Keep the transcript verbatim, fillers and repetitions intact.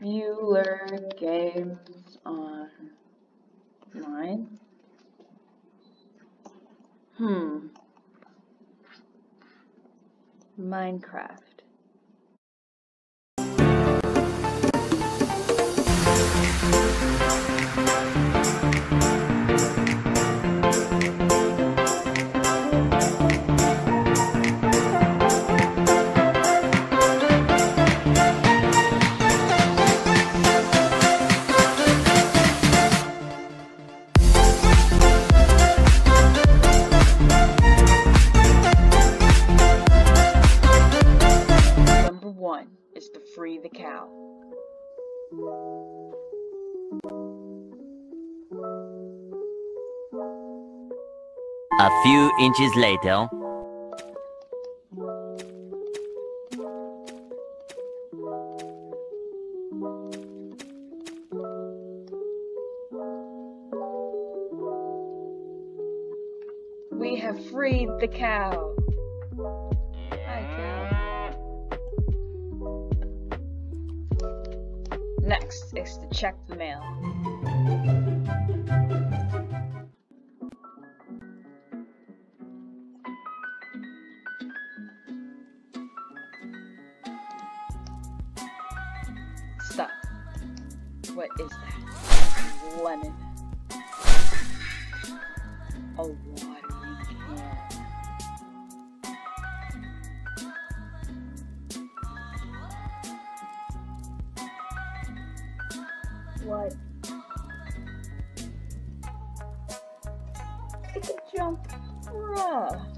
Bueller games online. Hmm. Minecraft. Number one is to free the cow. A few inches later. We have freed the cow. Hi, cow. Next is to check the mail. Stop. What is that? Lemon. A watering can. What? It can jump. Bruh.